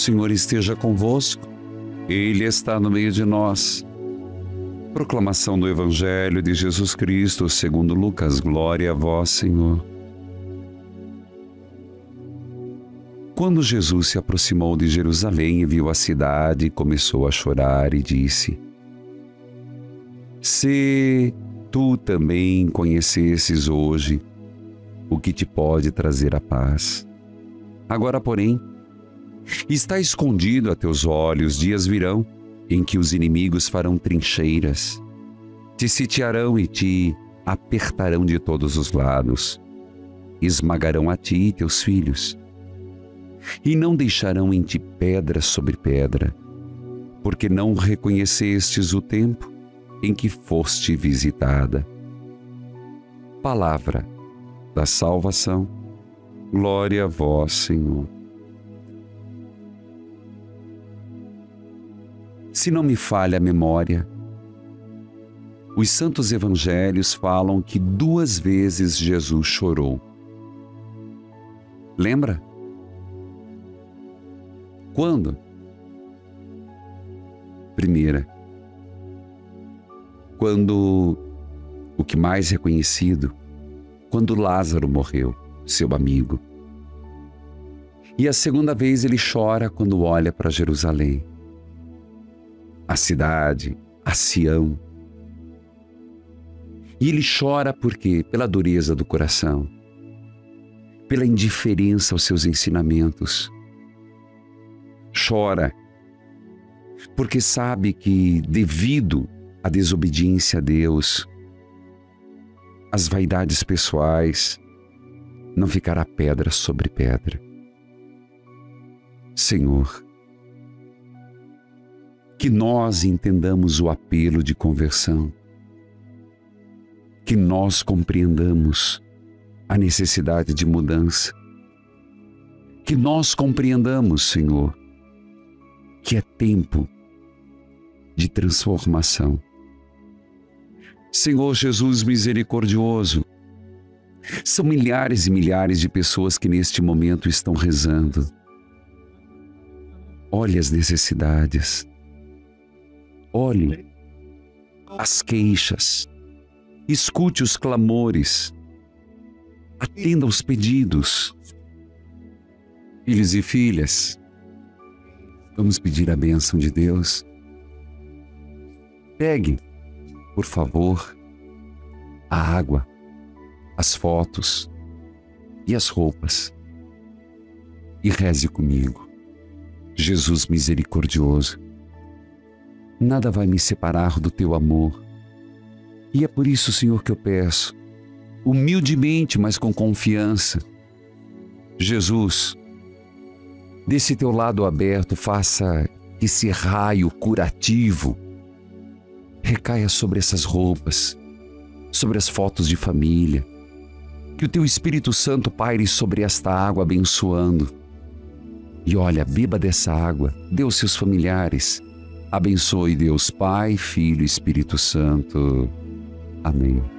Senhor esteja convosco. Ele está no meio de nós. Proclamação do Evangelho de Jesus Cristo segundo Lucas. Glória a vós, Senhor. Quando Jesus se aproximou de Jerusalém e viu a cidade, começou a chorar e disse: Se tu também conhecesses hoje o que te pode trazer a paz. Agora, porém, está escondido a teus olhos. Dias virão em que os inimigos farão trincheiras, te sitiarão e te apertarão de todos os lados, esmagarão a ti e teus filhos, e não deixarão em ti pedra sobre pedra, porque não reconhecestes o tempo em que foste visitada. Palavra da salvação. Glória a vós, Senhor. Se não me falha a memória, os santos evangelhos falam que 2 vezes Jesus chorou. Lembra? Quando? Primeira, quando o que mais reconhecido, quando Lázaro morreu, seu amigo. E a segunda vez ele chora quando olha para Jerusalém, a cidade, a Sião. E ele chora por quê? Pela dureza do coração, pela indiferença aos seus ensinamentos. Chora porque sabe que, devido à desobediência a Deus, às vaidades pessoais, não ficará pedra sobre pedra. Senhor, que nós entendamos o apelo de conversão, que nós compreendamos a necessidade de mudança, que nós compreendamos, Senhor, que é tempo de transformação. Senhor Jesus misericordioso, são milhares e milhares de pessoas que neste momento estão rezando. Olhe as necessidades, olhe as queixas, escute os clamores, atenda aos pedidos. Filhos e filhas, vamos pedir a bênção de Deus. Pegue, por favor, a água, as fotos e as roupas e reze comigo. Jesus misericordioso, nada vai me separar do teu amor. E é por isso, Senhor, que eu peço, humildemente, mas com confiança, Jesus, desse teu lado aberto, faça que esse raio curativo recaia sobre essas roupas, sobre as fotos de família, que o teu Espírito Santo paire sobre esta água abençoando. E olha, beba dessa água, dê aos seus familiares. Abençoe Deus Pai, Filho e Espírito Santo. Amém.